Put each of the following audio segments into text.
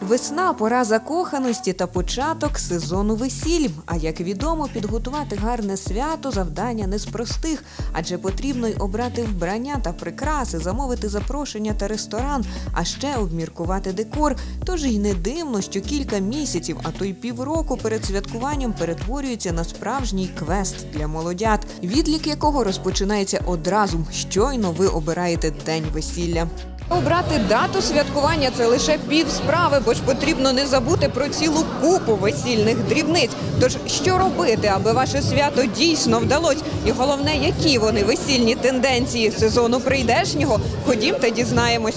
Весна – пора закоханості та початок сезону весіль. А як відомо, підготувати гарне свято – завдання не з простих. Адже потрібно й обрати вбрання та прикраси, замовити запрошення та ресторан, а ще обміркувати декор. Тож і не дивно, що кілька місяців, а то й півроку перед святкуванням перетворюється на справжній квест для молодят, відлік якого розпочинається одразу, щойно ви обираєте день весілля. Обрати дату святкування – це лише пів справи, бо ж потрібно не забути про цілу купу весільних дрібниць. Тож, що робити, аби ваше свято дійсно вдалось? І головне, які вони весільні тенденції сезону прийдешнього? Ходім та дізнаємось.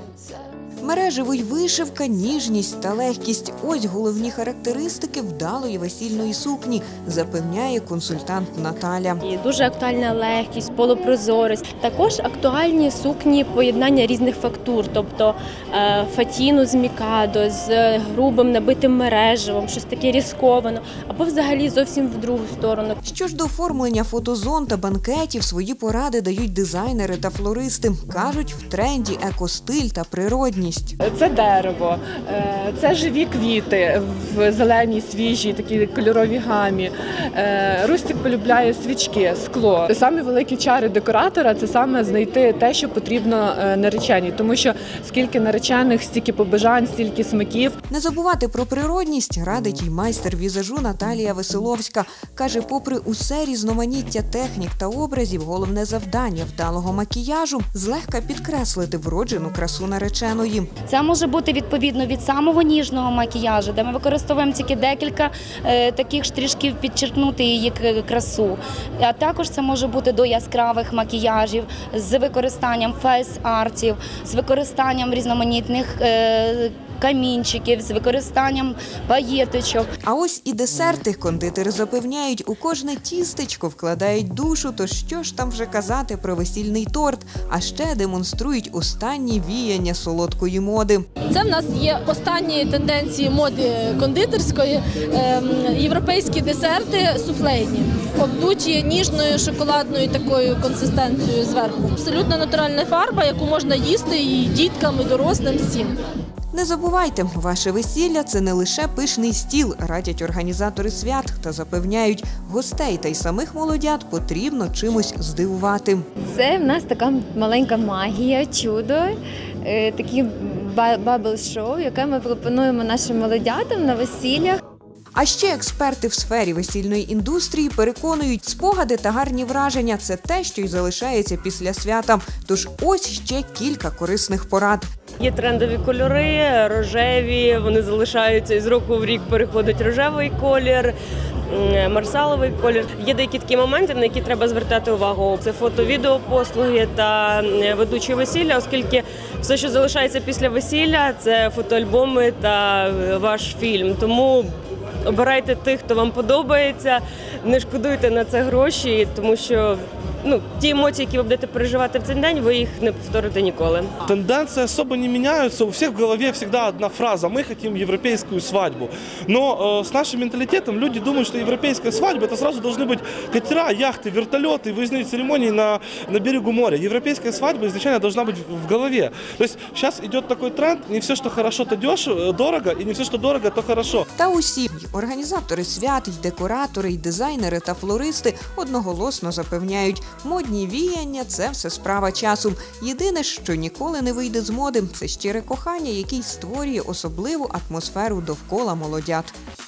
Мережево й вишивка, ніжність та легкість – ось головні характеристики вдалої весільної сукні, запевняє консультант Наталя. І дуже актуальна легкість, полупрозорість. Також актуальні сукні поєднання різних фактур, тобто фатіну з мікадо, з грубим набитим мережевом, щось таке різковано, або взагалі зовсім в другу сторону. Що ж до оформлення фотозон та банкетів, свої поради дають дизайнери та флористи. Кажуть, в тренді екостиль та природність. Це дерево, це живі квіти в зеленій, свіжій, такій кольоровій гамі. Рустик полюбляє свічки, скло. Самі великі чари декоратора – це саме знайти те, що потрібно нареченій. Тому що скільки наречених, стільки побажань, стільки смаків. Не забувати про природність радить й майстер візажу Наталія Веселовська. Каже, попри усе різноманіття технік та образів, головне завдання вдалого макіяжу – злегка підкреслити вроджену красу нареченої. Це може бути відповідно від самого ніжного макіяжу, де ми використовуємо тільки декілька таких штришків підчеркнути її красу. А також це може бути до яскравих макіяжів з використанням фейс-артів, з використанням різноманітних камінчиків, з використанням паєточок. А ось і десерти. Кондитери запевняють, у кожне тістечко вкладають душу, то що ж там вже казати про весільний торт, а ще демонструють останні віяння солодкої моди. Це в нас є останні тенденції моди кондитерської, європейські десерти суфлейні, обдуті ніжною шоколадною такою консистенцією зверху. Абсолютно натуральна фарба, яку можна їсти і діткам, і дорослим, всім. Не забувайте, ваше весілля – це не лише пишний стіл, радять організатори свят та запевняють, гостей та й самих молодят потрібно чимось здивувати. Це в нас така маленька магія, чудо, такі бабл-шоу, яке ми пропонуємо нашим молодятам на весіллях. А ще експерти в сфері весільної індустрії переконують, спогади та гарні враження – це те, що й залишається після свята. Тож ось ще кілька корисних порад. Є трендові кольори, рожеві, вони залишаються, і з року в рік переходить рожевий колір, марсаловий колір. Є деякі такі моменти, на які треба звертати увагу. Це фото-відеопослуги та ведучі весілля, оскільки все, що залишається після весілля, це фотоальбоми та ваш фільм. Тому обирайте тих, хто вам подобається, не шкодуйте на це гроші, тому що ті эмоции, які ви будете переживати в цей день, ви їх не повторите ніколи. Тенденции особо не меняются, у всех в голове всегда одна фраза: мы хотим европейскую свадьбу. Но с нашим менталитетом люди думают, что европейская свадьба – это сразу должны быть катера, яхты, вертолеты, выездные церемонии на берегу моря. Европейская свадьба изначально должна быть в голове. То есть сейчас идет такой тренд: не все, что хорошо, то дорого, и не все, что дорого, то хорошо. Та усі – й організатори свят, й декоратори, й дизайнери та флористи одноголосно запевняють, модні віяння – це все справа часу. Єдине, що ніколи не вийде з моди – це щире кохання, яке створює особливу атмосферу довкола молодят.